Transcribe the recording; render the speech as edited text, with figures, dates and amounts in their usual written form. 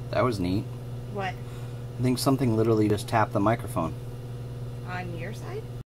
That was neat. What? I think something literally just tapped the microphone. On your side?